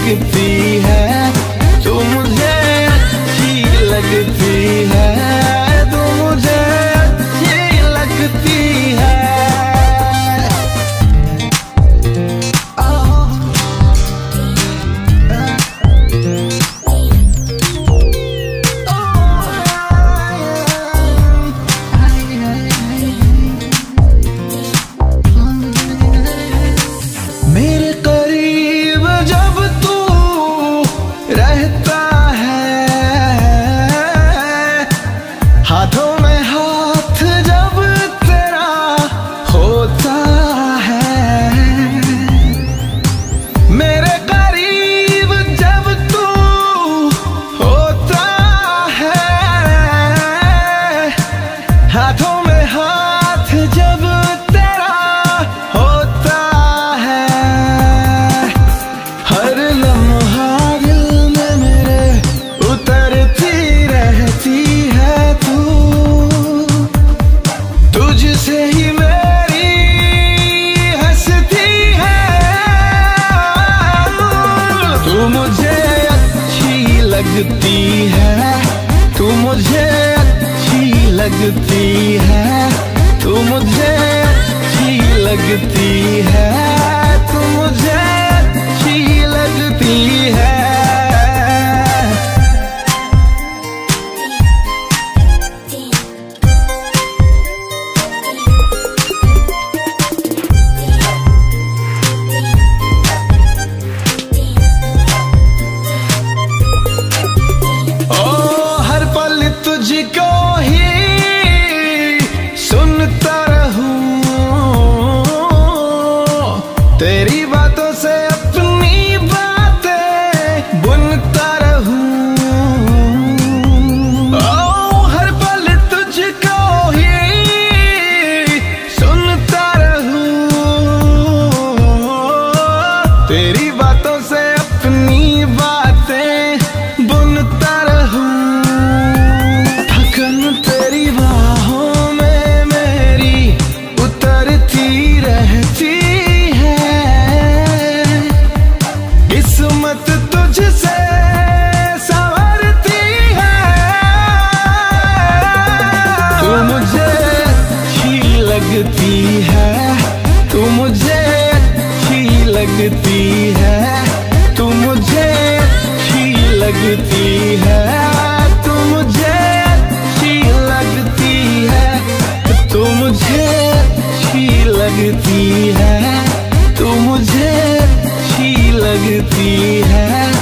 लगती है, तू मुझे अच्छी लगती है, तू मुझे अच्छी लगती है। मेरे करीब जब तू रहता है, हाथों में हाथ जब तेरा होता है, मेरे करीब जब तू होता है, हाथों में हाथ जब तेरा होता है, हर लम्हा दिल में मेरे उतरती रहती है तू, तुझसे ही मेरी हंसती है, तू मुझे अच्छी लगती है, तू मुझे अच्छी लगती है, तू मुझे अच्छी लगती है, तू मुझे अच्छी लगती है। ओ हर पल तुझको ही सुनता रहूं, तेरी बातों से अपनी बातें बुनता रहूं, ओ हर पल तुझको ही सुनता रहूं, तेरी बातों से अपनी बातें बुनता रहूं, थकन तेरी बाहों में मेरी उतरती रहती है, किस्मत तुझसे संवरती है, तू मुझे अच्छी लगती है, तू मुझे अच्छी लगती है, तू मुझे अच्छी लगती है, तू मुझे अच्छी लगती है, तू मुझे अच्छी लगती है, तू मुझे अच्छी लगती है।